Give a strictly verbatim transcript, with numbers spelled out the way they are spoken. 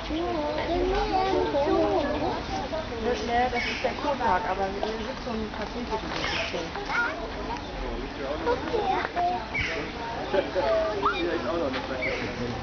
Ne, das ist der Kurpark, aber hier sitzt so ein Pazifik-System. Hier ist auch noch eine Flasche.